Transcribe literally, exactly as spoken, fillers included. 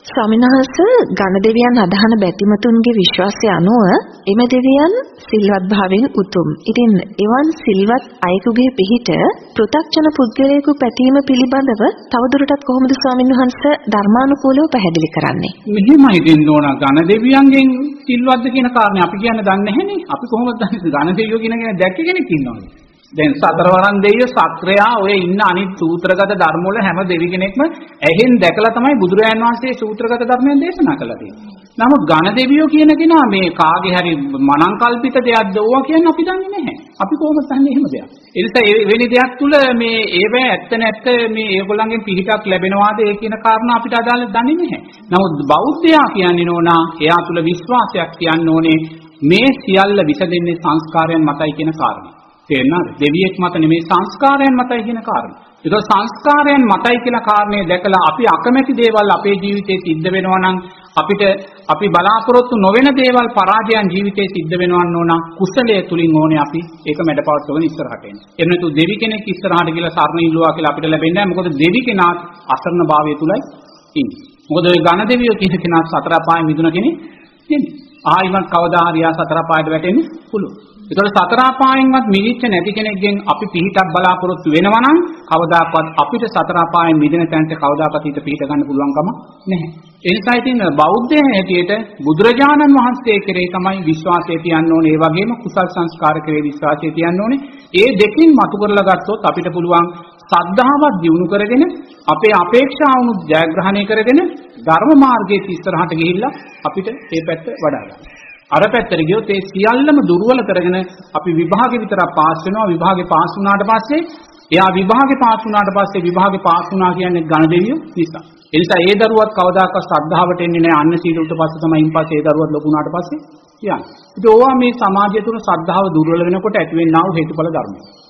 ස්වාමීන් වහන්සේ ගණ දෙවියන් අදහන බැතිමතුන්ගේ විශ්වාසය අනුව එම දෙවියන් සිල්වත් භාවයෙන් උතුම්. ඉතින් එවන් සිල්වත් අයෙකුගේ පිහිට පෘථග්ජන පුද්ගලයෙකු පැතීම පිළිබඳව තවදුරටත් කොහොමද ස්වාමීන් වහන්සේ ධර්මානුකූලව පැහැදිලි කරන්නේ? මෙහෙමයි දෙන්න ඕන ගණ දෙවියන්ගෙන් සිල්වත්ද කියන කාරණේ අපි කියන්න දන්නේ නැහැනේ. අපි කොහොමද දන්නේ ගණ දෙවියෝ කියන කෙනෙක් දැක්ක කෙනෙක් ඉන්නවද? දැන් සතරවරන් දෙවියෝ සත්‍රයා ඔය ඉන්න අනිත් සූත්‍රගත ධර්ම වල හැම දෙවි කෙනෙක්ම ඇහෙන් දැකලා තමයි බුදුරජාන් වහන්සේ සූත්‍රගත ධර්මයෙන් දේශනා කළා තියෙන්නේ. නමුත් ගණ දෙවියෝ කියන කෙනා මේ කාගේ හරි මනං කල්පිත දෙයක්ද ඕවා කියන්නේ අපි දන්නේ නැහැ. අපි කොහොමද දන්නේ එහෙම දෙයක්? ඒ නිසා එවැනි දෙයක් තුල මේ ඒවැ ඇත්ත නැත්ත මේ ඒගොල්ලන්ගෙන් පිහිටක් ලැබෙනවාද ඒ කියන කාරණා අපිට අදාළ දන්නේ නැහැ. නමුත් බෞද්ධයා කියන්නේ නෝනා එයා තුල විශ්වාසයක් තියන්න ඕනේ මේ සියල්ල විසඳෙන්නේ සංස්කාරයන් මතයි කියන කාරණා. තේරෙනවද? දෙවියෙක් මත නෙමෙයි සංස්කාරයන් මතයි කියන කාරණා. ඒක සංස්කාරයන් මතයි කියන කාරණේ දැකලා අපි අකමැති දේවල් අපේ ජීවිතේ සිද්ධ වෙනවා නම් අපිට අපි බලාපොරොත්තු නොවන දේවල් පරාජයන් ජීවිතේ සිද්ධ වෙනවා නෝන කුසලයේ තුලින් ඕනේ අපි ඒක මැඩපවත්වගෙන ඉස්සරහට එන්න. එහෙම නැතු දෙවි කෙනෙක් ඉස්සරහට ගිහලා සරණ ඉල්ලුවා කියලා අපිට ලැබෙන්නේ නැහැ. මොකද දෙවි කෙනා අසරණ භාවය තුලයි ඉන්නේ. මොකද ওই ඝන දෙවියෝ කියන කෙනා සතර පාය මිදුන කෙනෙක් නෙමෙයි. ආයිමත් කවදා හරි ආ සතර පායට වැටෙන්න පුළුවන්. ඒතකොට සතර පායෙන්වත් මිදිච්ච නැති කෙනෙක්ගෙන් අපි පිහිටක් බලාපොරොත්තු වෙනවා නම් කවදාකවත් අපිට සතර පායෙන් මිදෙන තැනට කවදාකවත් හිත පිහිට ගන්න පුළුවන් කම නැහැ. ඒ නිසා ඉතින් බෞද්ධයන් හැටියට බුදුරජාණන් වහන්සේ කෙරේ තමයි විශ්වාසය තියන්න ඕනේ. ඒ වගේම කුසල් සංස්කාර කෙරේ විශ්වාසය තියන්න ඕනේ. ඒ දෙකින් මතු කරලා ගත්තොත් අපිට පුළුවන් සද්ධාවත් දියුණු කරගෙන අපේ අපේක්ෂාවුණු ජයග්‍රහණය කරගෙන ධර්ම මාර්ගයේ ඉස්සරහට ගිහිල්ලා අපිට මේ පැත්ත වඩා ගන්න. අර පැත්තට ගියොත් ඒ සියල්ලම දුර්වල කරගෙන අපි විභාගේ විතරක් පාස් වෙනවා. විභාගේ පාස් වුණාට පස්සේ එයා විභාගේ පාස් වුණාට පස්සේ විභාගේ පාස් වුණා කියන්නේ ඝන දෙවියෝ නිසා. ඒ නිසා ඒ දරුවත් කවදාකවත් ශ්‍රද්ධාවට එන්නේ නැහැ. අන්න සීලුට පස්සේ තමයි ඉන්පස්සේ ඒ දරුවත් ලොකු වුණාට පස්සේ යන්නේ. ඉතින් ඕවා මේ සමාජය තුළ ශ්‍රද්ධාව දුර්වල වෙනකොට ඇති වෙන්නා වූ හේතුඵල ධර්ම.